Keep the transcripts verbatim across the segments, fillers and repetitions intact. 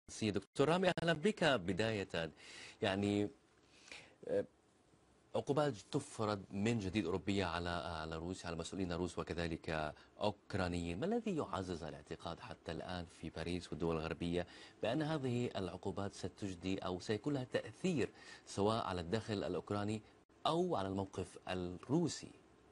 سي دكتور رامي، أهلا بك. بداية يعني آه، عقوبات تفرض من جديد أوروبية على على روسيا، على مسؤولين روس وكذلك أوكرانيين. ما الذي يعزز الاعتقاد حتى الآن في باريس والدول الغربية بأن هذه العقوبات ستجدي أو سيكون لها تأثير سواء على الداخل الأوكراني أو على الموقف الروسي؟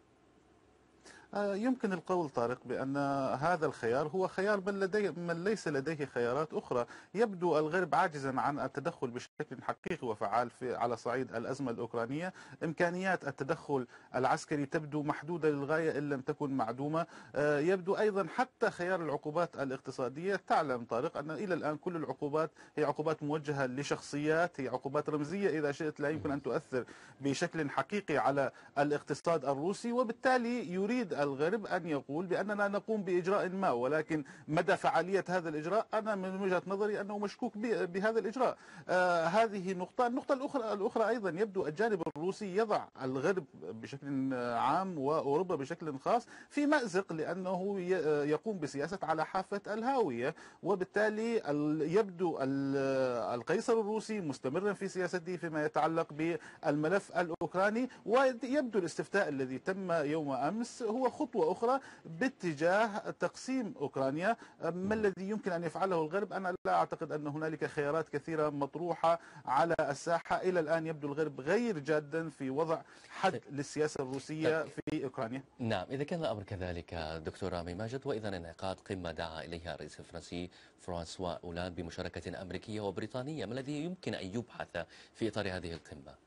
يمكن القول طارق بأن هذا الخيار هو خيار من, لدي من ليس لديه خيارات أخرى. يبدو الغرب عاجزا عن التدخل بشكل حقيقي وفعال في على صعيد الأزمة الأوكرانية. إمكانيات التدخل العسكري تبدو محدودة للغاية إن لم تكن معدومة. يبدو أيضا حتى خيار العقوبات الاقتصادية. تعلم طارق أن إلى الآن كل العقوبات هي عقوبات موجهة لشخصيات، هي عقوبات رمزية إذا شئت، لا يمكن أن تؤثر بشكل حقيقي على الاقتصاد الروسي. وبالتالي يريد الغرب أن يقول بأننا نقوم بإجراء ما، ولكن مدى فعالية هذا الإجراء أنا من وجهة نظري أنه مشكوك بهذا الإجراء. آه هذه نقطة. النقطة الأخرى الأخرى أيضا يبدو الجانب الروسي يضع الغرب بشكل عام وأوروبا بشكل خاص في مأزق، لأنه يقوم بسياسة على حافة الهاوية. وبالتالي يبدو القيصر الروسي مستمرا في سياسته فيما يتعلق بالملف الأوكراني. ويبدو الاستفتاء الذي تم يوم أمس هو خطوة أخرى باتجاه تقسيم أوكرانيا. ما الذي يمكن أن يفعله الغرب؟ أنا لا أعتقد أن هنالك خيارات كثيرة مطروحة على الساحة. إلى الآن يبدو الغرب غير جادا في وضع حد للسياسة الروسية في أوكرانيا. نعم، إذا كان الأمر كذلك دكتور رامي ماجد، وإذا انعقاد قمة دعا إليها الرئيس الفرنسي فرانسوا أولاند بمشاركة أمريكية وبريطانية، ما الذي يمكن أن يبحث في إطار هذه القمة؟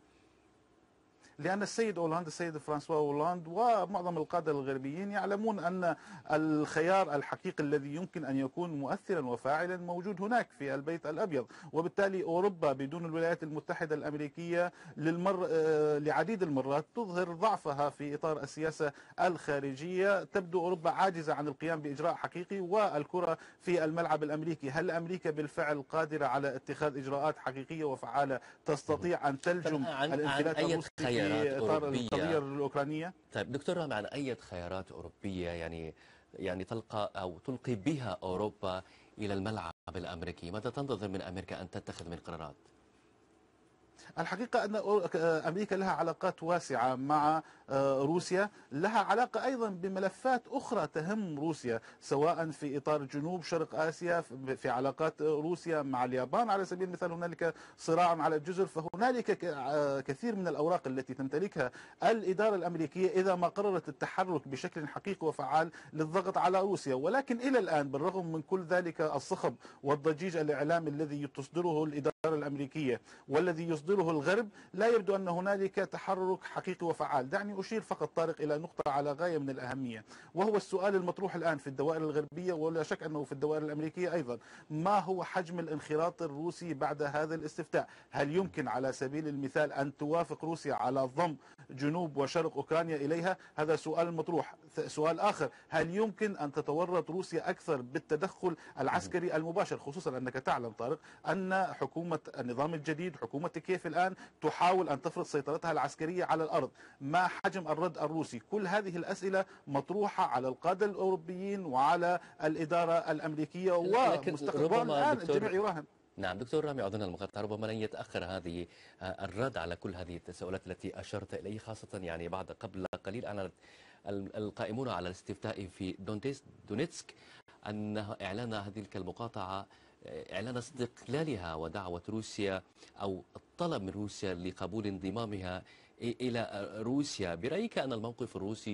لأن السيد أولاند السيد فرانسوا أولاند ومعظم القادة الغربيين يعلمون أن الخيار الحقيقي الذي يمكن أن يكون مؤثرا وفاعلا موجود هناك في البيت الأبيض. وبالتالي أوروبا بدون الولايات المتحدة الأمريكية للمر... لعديد المرات تظهر ضعفها في إطار السياسة الخارجية. تبدو أوروبا عاجزة عن القيام بإجراء حقيقي، والكرة في الملعب الأمريكي. هل أمريكا بالفعل قادرة على اتخاذ إجراءات حقيقية وفعالة تستطيع أن تلجم الانفلات الروسي في في إطار القضية الأوكرانية؟ طيب دكتور رامي، عن أي خيارات أوروبية يعني يعني تلقى أو تلقي بها أوروبا إلى الملعب الأمريكي؟ ماذا تنتظر من أمريكا أن تتخذ من قرارات؟ الحقيقة أن أمريكا لها علاقات واسعة مع روسيا، لها علاقة أيضا بملفات أخرى تهم روسيا، سواء في إطار جنوب شرق آسيا، في علاقات روسيا مع اليابان على سبيل المثال. هنالك صراع على الجزر، فهنالك كثير من الأوراق التي تمتلكها الإدارة الأمريكية إذا ما قررت التحرك بشكل حقيقي وفعال للضغط على روسيا. ولكن إلى الآن بالرغم من كل ذلك الصخب والضجيج الإعلامي الذي تصدره الإدارة الأمريكية والذي يصدره الغرب، لا يبدو أن هنالك تحرك حقيقي وفعال. دعني أشير فقط طارق إلى نقطة على غاية من الأهمية، وهو السؤال المطروح الآن في الدوائر الغربية ولا شك أنه في الدوائر الأمريكية أيضا: ما هو حجم الانخراط الروسي بعد هذا الاستفتاء؟ هل يمكن على سبيل المثال أن توافق روسيا على ضم جنوب وشرق أوكرانيا إليها؟ هذا سؤال مطروح. سؤال آخر: هل يمكن أن تتورط روسيا أكثر بالتدخل العسكري المباشر، خصوصا أنك تعلم طارق أن حكومة النظام الجديد حكومة كييف الآن تحاول أن تفرض سيطرتها العسكرية على الأرض؟ ما حجم الرد الروسي؟ كل هذه الأسئلة مطروحة على القادة الأوروبيين وعلى الإدارة الأمريكية، ومستقبلا الآن الجميع يراهن. نعم دكتور رامي، عذرنا المقاطعة، ربما لن يتأخر هذه الرد على كل هذه التساؤلات التي أشرت إليه، خاصة يعني بعد قبل قليل أعلنت القائمون على الاستفتاء في دونيتسك أن إعلان هذه المقاطعة إعلان استقلالها ودعوة روسيا أو الطلب من روسيا لقبول انضمامها إلى روسيا. برأيك أن الموقف الروسي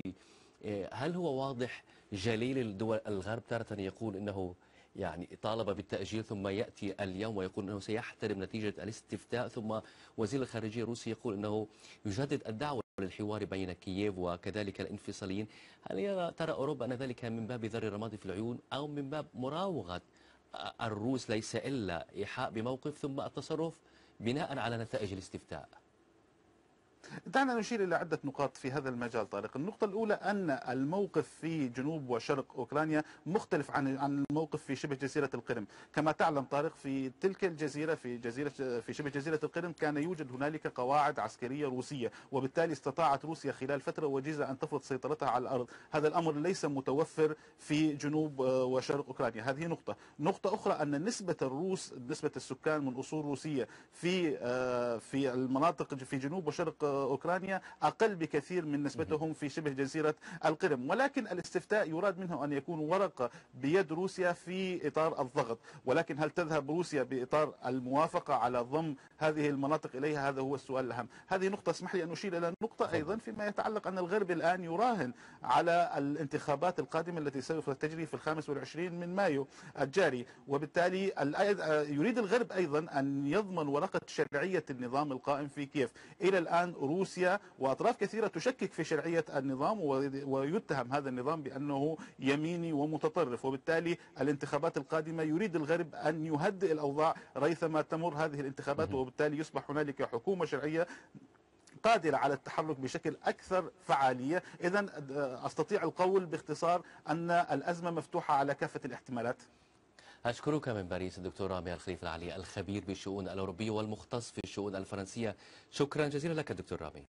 هل هو واضح جليل؟ الدول الغرب تارة يقول إنه يعني طالب بالتأجيل، ثم يأتي اليوم ويقول أنه سيحترم نتيجة الاستفتاء، ثم وزير الخارجية الروسي يقول أنه يجدد الدعوة للحوار بين كييف وكذلك الانفصاليين. هل ترى أوروبا أن ذلك من باب ذر الرماد في العيون أو من باب مراوغة الروس ليس إلا إيحاء بموقف ثم التصرف بناء على نتائج الاستفتاء؟ دعنا نشير إلى عدة نقاط في هذا المجال طارق. النقطة الأولى أن الموقف في جنوب وشرق أوكرانيا مختلف عن عن الموقف في شبه جزيرة القرم. كما تعلم طارق، في تلك الجزيرة في جزيرة في شبه جزيرة القرم كان يوجد هنالك قواعد عسكرية روسية، وبالتالي استطاعت روسيا خلال فترة وجيزة أن تفرض سيطرتها على الأرض. هذا الأمر ليس متوفر في جنوب وشرق أوكرانيا. هذه نقطة. نقطة أخرى أن نسبة الروس، نسبة السكان من أصول روسية في في المناطق في جنوب وشرق أوكرانيا أقل بكثير من نسبتهم في شبه جزيرة القرم، ولكن الاستفتاء يراد منه أن يكون ورقة بيد روسيا في إطار الضغط. ولكن هل تذهب روسيا بإطار الموافقة على ضم هذه المناطق إليها؟ هذا هو السؤال الأهم. هذه نقطة. اسمح لي أن أشير إلى نقطة أيضا فيما يتعلق أن الغرب الآن يراهن على الانتخابات القادمة التي سوف تجري في الخامس والعشرين من مايو الجاري، وبالتالي يريد الغرب أيضا أن يضمن ورقة شرعية النظام القائم في كييف. إلى الآن روسيا وأطراف كثيرة تشكك في شرعية النظام، ويتهم هذا النظام بأنه يميني ومتطرف، وبالتالي الانتخابات القادمة يريد الغرب أن يهدئ الأوضاع ريثما تمر هذه الانتخابات، وبالتالي يصبح هنالك حكومة شرعية قادرة على التحرك بشكل أكثر فعالية. إذن أستطيع القول باختصار أن الأزمة مفتوحة على كافة الاحتمالات. أشكرك من باريس الدكتور رامي الخليفة العلي، الخبير بالشؤون الأوروبية والمختص في الشؤون الفرنسية. شكرا جزيلا لك دكتور رامي.